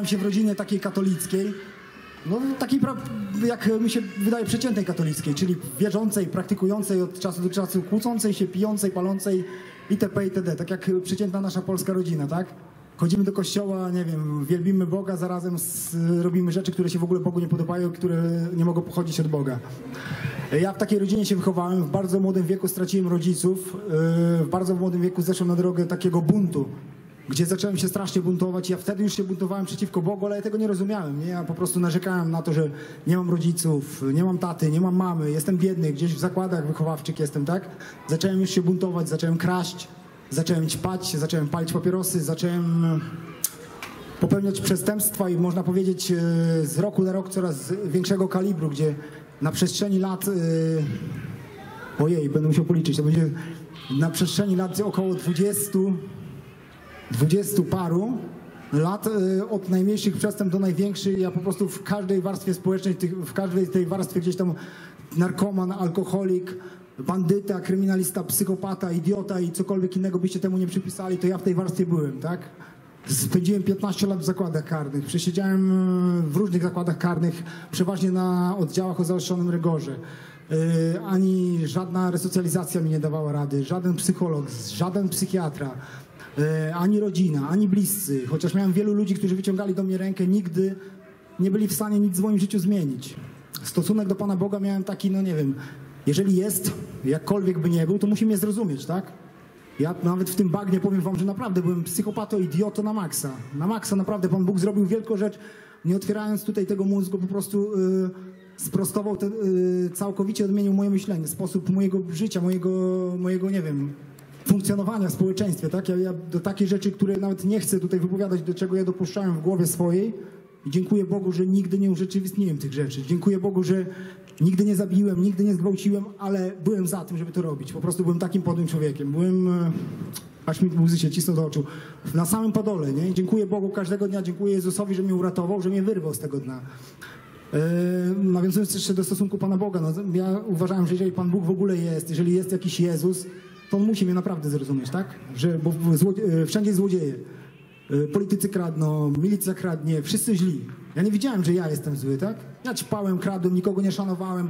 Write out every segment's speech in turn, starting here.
się w rodzinie takiej katolickiej, no takiej, jak mi się wydaje, przeciętnej katolickiej, czyli wierzącej, praktykującej od czasu do czasu, kłócącej się, pijącej, palącej itp. itd. Tak jak przeciętna nasza polska rodzina, tak? Chodzimy do kościoła, nie wiem, wielbimy Boga, zarazem robimy rzeczy, które się w ogóle Bogu nie podobają, które nie mogą pochodzić od Boga. Ja w takiej rodzinie się wychowałem, w bardzo młodym wieku straciłem rodziców, w bardzo młodym wieku zeszłem na drogę takiego buntu, gdzie zacząłem się strasznie buntować. Ja wtedy już się buntowałem przeciwko Bogu, ale ja tego nie rozumiałem. Nie? Ja po prostu narzekałem na to, że nie mam rodziców, nie mam taty, nie mam mamy, jestem biedny, gdzieś w zakładach wychowawczych jestem, tak? Zacząłem już się buntować, zacząłem kraść, zacząłem ćpać, zacząłem palić papierosy, zacząłem popełniać przestępstwa i można powiedzieć z roku na rok coraz większego kalibru, gdzie na przestrzeni lat, ojej, będę musiał policzyć, to będzie na przestrzeni lat około 20 paru lat, od najmniejszych przestępstw do największych, ja po prostu w każdej warstwie społecznej, w każdej tej warstwie gdzieś tam narkoman, alkoholik, bandyta, kryminalista, psychopata, idiota i cokolwiek innego byście temu nie przypisali, to ja w tej warstwie byłem, tak? Spędziłem 15 lat w zakładach karnych, przesiedziałem w różnych zakładach karnych, przeważnie na oddziałach o zaostrzonym rygorze. Ani żadna resocjalizacja mi nie dawała rady, żaden psycholog, żaden psychiatra, ani rodzina, ani bliscy. Chociaż miałem wielu ludzi, którzy wyciągali do mnie rękę, nigdy nie byli w stanie nic w moim życiu zmienić. Stosunek do Pana Boga miałem taki, no nie wiem, jeżeli jest, jakkolwiek by nie był, to musi mnie zrozumieć, tak? Ja nawet w tym bagnie powiem wam, że naprawdę byłem psychopatą, idiotą na maksa. Na maksa naprawdę Pan Bóg zrobił wielką rzecz, nie otwierając tutaj tego mózgu, po prostu sprostował, całkowicie odmienił moje myślenie, sposób mojego życia, mojego nie wiem, funkcjonowania w społeczeństwie, tak? Ja do takiej rzeczy, które nawet nie chcę tutaj wypowiadać, do czego ja dopuszczałem w głowie swojej. I dziękuję Bogu, że nigdy nie urzeczywistniłem tych rzeczy. Dziękuję Bogu, że nigdy nie zabiłem, nigdy nie zgwałciłem, ale byłem za tym, żeby to robić. Po prostu byłem takim podłym człowiekiem. Byłem, aż mi łzy się cisną do oczu, na samym padole, nie? Dziękuję Bogu każdego dnia, dziękuję Jezusowi, że mnie uratował, że mnie wyrwał z tego dna. Nawiązując jeszcze do stosunku Pana Boga, no, ja uważałem, że jeżeli Pan Bóg w ogóle jest, jeżeli jest jakiś Jezus, to on musi mnie naprawdę zrozumieć, tak? Bo wszędzie złodzieje. Politycy kradną, milicja kradnie, wszyscy źli. Ja nie wiedziałem, że ja jestem zły, tak? Ja ćpałem, kradłem, nikogo nie szanowałem,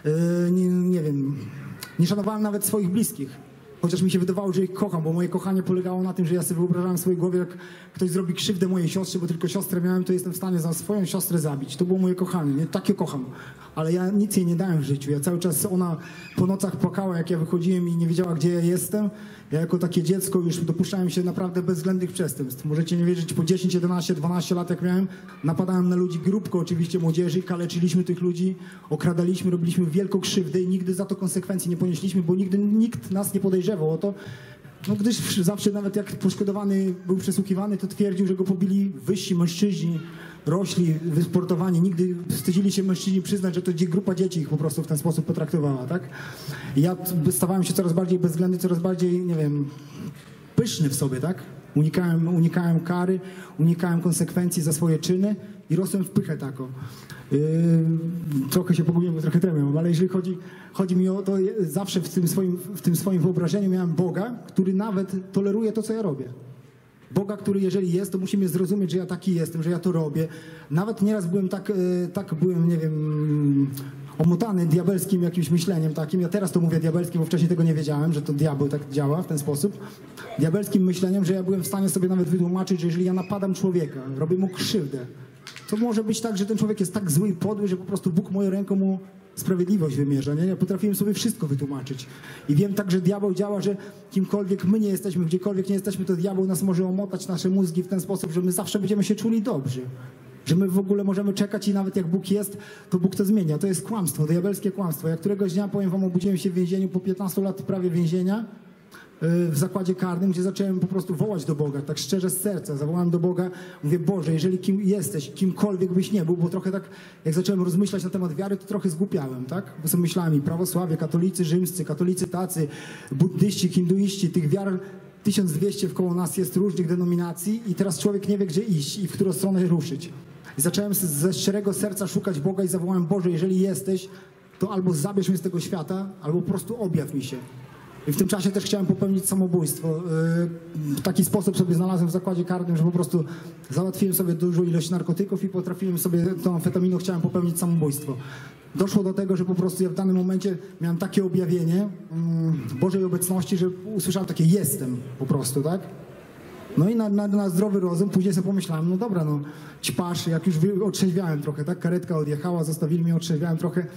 nie wiem, nie szanowałem nawet swoich bliskich. Chociaż mi się wydawało, że ich kocham, bo moje kochanie polegało na tym, że ja sobie wyobrażałem w swojej głowie, jak ktoś zrobi krzywdę mojej siostrze, bo tylko siostrę miałem, to jestem w stanie za swoją siostrę zabić. To było moje kochanie, nie? Takie kocham. Ale ja nic jej nie dałem w życiu. Ja cały czas, ona po nocach płakała, jak ja wychodziłem i nie wiedziała, gdzie ja jestem. Ja jako takie dziecko już dopuszczałem się naprawdę bezwzględnych przestępstw. Możecie nie wierzyć, po 10, 11, 12 lat jak miałem, napadałem na ludzi, grupko oczywiście młodzieży, kaleczyliśmy tych ludzi, okradaliśmy, robiliśmy wielką krzywdę i nigdy za to konsekwencji nie ponieśliśmy, bo nigdy nikt nas nie podejrzewał o to. No gdyż zawsze nawet jak poszkodowany był przesłuchiwany, to twierdził, że go pobili wyżsi mężczyźni, rośli, wysportowani. Nigdy wstydzili się mężczyźni przyznać, że to grupa dzieci ich po prostu w ten sposób potraktowała, tak? I ja stawałem się coraz bardziej bezwzględny, coraz bardziej, nie wiem, pyszny w sobie, tak? Unikałem kary, unikałem konsekwencji za swoje czyny i rosłem w pychę taką. Trochę się pogubiłem, bo trochę tremię, ale jeżeli chodzi mi o to, zawsze w tym swoim wyobrażeniu miałem Boga, który nawet toleruje to, co ja robię. Boga, który jeżeli jest, to musi mnie zrozumieć, że ja taki jestem, że ja to robię. Nawet nieraz byłem byłem, nie wiem, omotany diabelskim jakimś myśleniem takim. Ja teraz to mówię diabelskim, bo wcześniej tego nie wiedziałem, że to diabeł tak działa w ten sposób. Diabelskim myśleniem, że ja byłem w stanie sobie nawet wytłumaczyć, że jeżeli ja napadam człowieka, robię mu krzywdę, to może być tak, że ten człowiek jest tak zły i podły, że po prostu Bóg moją ręką mu sprawiedliwość wymierza, nie? Ja potrafiłem sobie wszystko wytłumaczyć. I wiem tak, że diabeł działa, że kimkolwiek my nie jesteśmy, gdziekolwiek nie jesteśmy, to diabeł nas może omotać nasze mózgi w ten sposób, że my zawsze będziemy się czuli dobrze. Że my w ogóle możemy czekać i nawet jak Bóg jest, to Bóg to zmienia. To jest kłamstwo, diabelskie kłamstwo. Ja któregoś dnia, powiem wam, obudziłem się w więzieniu po 15 lat prawie więzienia, w zakładzie karnym, gdzie zacząłem po prostu wołać do Boga, tak szczerze z serca, zawołałem do Boga, mówię, Boże, jeżeli kim jesteś, kimkolwiek byś nie był, bo trochę tak, jak zacząłem rozmyślać na temat wiary, to trochę zgłupiałem, tak? Bo sobie myślałem, prawosławie, katolicy rzymscy, katolicy tacy, buddyści, hinduiści, tych wiar 1200 wkoło nas jest różnych denominacji i teraz człowiek nie wie, gdzie iść i w którą stronę ruszyć. I zacząłem ze szczerego serca szukać Boga i zawołałem, Boże, jeżeli jesteś, to albo zabierz mnie z tego świata, albo po prostu objaw mi się. I w tym czasie też chciałem popełnić samobójstwo. W taki sposób sobie znalazłem w zakładzie karnym, że po prostu załatwiłem sobie dużą ilość narkotyków i potrafiłem sobie tą amfetaminą, chciałem popełnić samobójstwo. Doszło do tego, że po prostu ja w danym momencie miałem takie objawienie Bożej obecności, że usłyszałem takie jestem po prostu, tak? No i na zdrowy rozum później sobie pomyślałem, no dobra, no ćpasz, jak już otrzeźwiałem trochę, tak? Karetka odjechała, zostawili mnie, otrzeźwiałem trochę.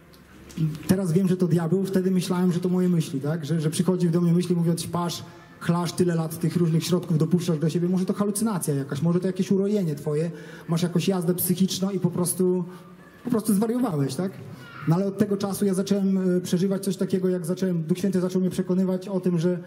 Teraz wiem, że to diabeł, wtedy myślałem, że to moje myśli, tak? Że przychodzi do mnie myśli, mówiąc, ćpasz, chlasz tyle lat tych różnych środków, dopuszczasz do siebie, może to halucynacja jakaś, może to jakieś urojenie twoje, masz jakąś jazdę psychiczną i po prostu zwariowałeś, tak? No ale od tego czasu ja zacząłem przeżywać coś takiego, jak Duch Święty zaczął mnie przekonywać o tym, że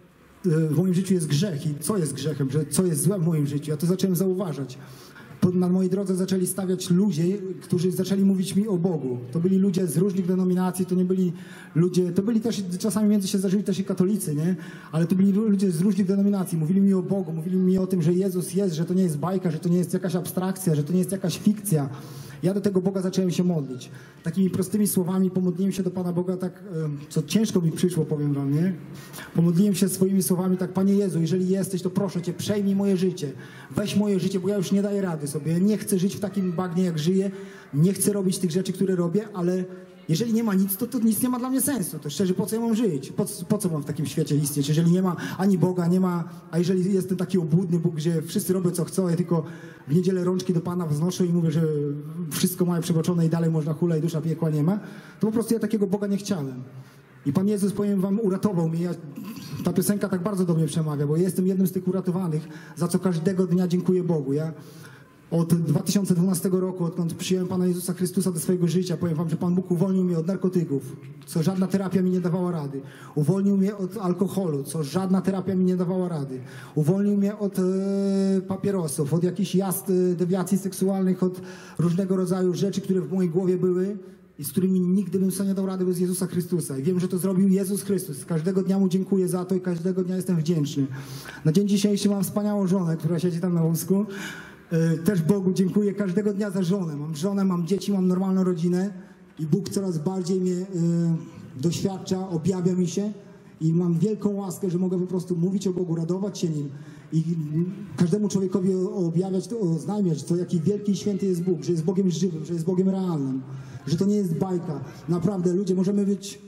w moim życiu jest grzech i co jest grzechem, że co jest złe w moim życiu. Ja to zacząłem zauważać. Na mojej drodze zaczęli stawiać ludzie, którzy zaczęli mówić mi o Bogu. To byli ludzie z różnych denominacji, to nie byli ludzie, to byli też, czasami między się zdarzyli też i katolicy, nie? Ale to byli ludzie z różnych denominacji. Mówili mi o Bogu, mówili mi o tym, że Jezus jest, że to nie jest bajka, że to nie jest jakaś abstrakcja, że to nie jest jakaś fikcja. Ja do tego Boga zacząłem się modlić. Takimi prostymi słowami pomodliłem się do Pana Boga tak, co ciężko mi przyszło, powiem wam, nie? Pomodliłem się swoimi słowami tak, Panie Jezu, jeżeli jesteś, to proszę Cię, przejmij moje życie. Weź moje życie, bo ja już nie daję rady sobie. Ja nie chcę żyć w takim bagnie, jak żyję. Nie chcę robić tych rzeczy, które robię, ale jeżeli nie ma nic, to nic nie ma dla mnie sensu. To szczerze, po co ja mam żyć? Po co mam w takim świecie istnieć? Jeżeli nie ma ani Boga, nie ma, a jeżeli jestem taki obłudny Bóg, gdzie wszyscy robią co chcą, ja tylko w niedzielę rączki do Pana wznoszę i mówię, że wszystko mają przebaczone i dalej można hula i dusza piekła nie ma, to po prostu ja takiego Boga nie chciałem. I Pan Jezus, powiem wam, uratował mnie. Ta piosenka tak bardzo do mnie przemawia, bo jestem jednym z tych uratowanych, za co każdego dnia dziękuję Bogu. Ja od 2012 roku, odkąd przyjąłem Pana Jezusa Chrystusa do swojego życia, powiem wam, że Pan Bóg uwolnił mnie od narkotyków, co żadna terapia mi nie dawała rady. Uwolnił mnie od alkoholu, co żadna terapia mi nie dawała rady. Uwolnił mnie od papierosów, od jakichś jazd, dewiacji seksualnych, od różnego rodzaju rzeczy, które w mojej głowie były i z którymi nigdy bym sobie nie dał rady bez Jezusa Chrystusa. I wiem, że to zrobił Jezus Chrystus. Każdego dnia Mu dziękuję za to i każdego dnia jestem wdzięczny. Na dzień dzisiejszy mam wspaniałą żonę, która siedzi tam na wózku. Też Bogu dziękuję każdego dnia za żonę. Mam żonę, mam dzieci, mam normalną rodzinę i Bóg coraz bardziej mnie doświadcza, objawia mi się i mam wielką łaskę, że mogę po prostu mówić o Bogu, radować się Nim i każdemu człowiekowi objawiać, oznajmiać to, jaki wielki i święty jest Bóg, że jest Bogiem żywym, że jest Bogiem realnym, że to nie jest bajka. Naprawdę, ludzie, możemy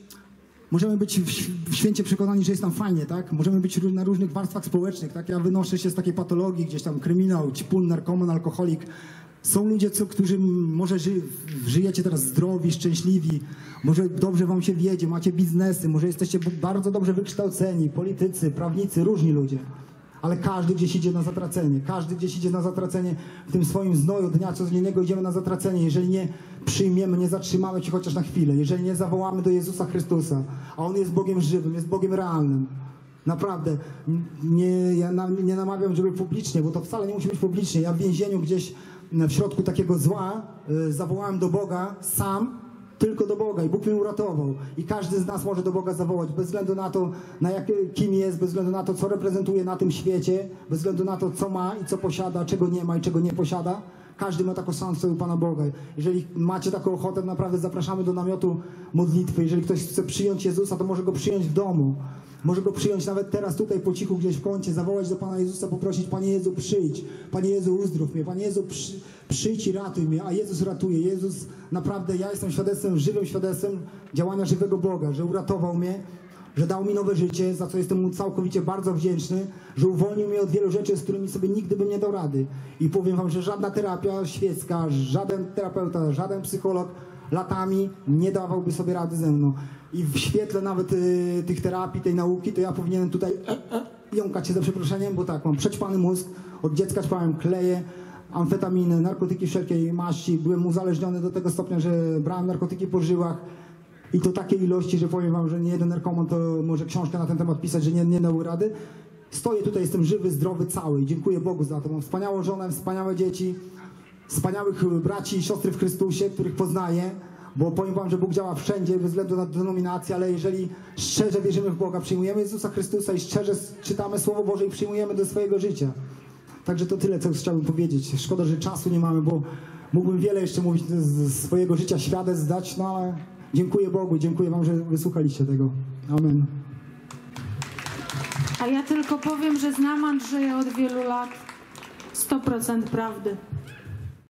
być w święcie przekonani, że jest tam fajnie, tak? Możemy być na różnych warstwach społecznych, tak? Ja wynoszę się z takiej patologii, gdzieś tam kryminał, ćpun, narkoman, alkoholik. Są ludzie, którzy może żyjecie teraz zdrowi, szczęśliwi, może dobrze wam się wiedzie, macie biznesy, może jesteście bardzo dobrze wykształceni, politycy, prawnicy, różni ludzie. Ale każdy gdzieś idzie na zatracenie. Każdy gdzieś idzie na zatracenie w tym swoim znoju dnia codziennego idziemy na zatracenie. Jeżeli nie przyjmiemy, nie zatrzymamy się chociaż na chwilę. Jeżeli nie zawołamy do Jezusa Chrystusa, a On jest Bogiem żywym, jest Bogiem realnym. Naprawdę, ja nie namawiam, żeby publicznie, bo to wcale nie musi być publicznie. Ja w więzieniu gdzieś w środku takiego zła zawołałem do Boga sam, tylko do Boga i Bóg mnie uratował. I każdy z nas może do Boga zawołać, bez względu na to, kim jest, bez względu na to, co reprezentuje na tym świecie, bez względu na to, co ma i co posiada, czego nie ma i czego nie posiada. Każdy ma taką szansę u Pana Boga. Jeżeli macie taką ochotę, naprawdę zapraszamy do namiotu modlitwy. Jeżeli ktoś chce przyjąć Jezusa, to może Go przyjąć w domu. Może Go przyjąć nawet teraz tutaj po cichu gdzieś w kącie, zawołać do Pana Jezusa, poprosić: Panie Jezu, przyjdź. Panie Jezu, uzdrów mnie. Panie Jezu, przyjdź i ratuj mnie. A Jezus ratuje. Jezus, naprawdę, ja jestem świadectwem, żywym świadectwem działania żywego Boga, że uratował mnie, że dał mi nowe życie, za co jestem Mu całkowicie bardzo wdzięczny, że uwolnił mnie od wielu rzeczy, z którymi sobie nigdy bym nie dał rady. I powiem wam, że żadna terapia świecka, żaden terapeuta, żaden psycholog latami nie dawałby sobie rady ze mną. I w świetle nawet tych terapii, tej nauki, to ja powinienem tutaj jąkać się za przeproszeniem, bo tak, mam przećpany mózg, od dziecka ćpałem kleje, amfetaminy, narkotyki wszelkiej maści, byłem uzależniony do tego stopnia, że brałem narkotyki po żyłach i to takiej ilości, że powiem wam, że nie jeden narkoman to może książkę na ten temat pisać, że nie dał rady. Stoję tutaj, jestem żywy, zdrowy, cały i dziękuję Bogu za to. Mam wspaniałą żonę, wspaniałe dzieci, wspaniałych braci i siostry w Chrystusie, których poznaję, bo powiem wam, że Bóg działa wszędzie, bez względu na denominację, ale jeżeli szczerze wierzymy w Boga, przyjmujemy Jezusa Chrystusa i szczerze czytamy Słowo Boże i przyjmujemy do swojego życia. Także to tyle, co chciałbym powiedzieć. Szkoda, że czasu nie mamy, bo mógłbym wiele jeszcze mówić z swojego życia, świadectw dać, no ale dziękuję Bogu, dziękuję wam, że wysłuchaliście tego. Amen. A ja tylko powiem, że znam Andrzeja od wielu lat. 100% prawdy.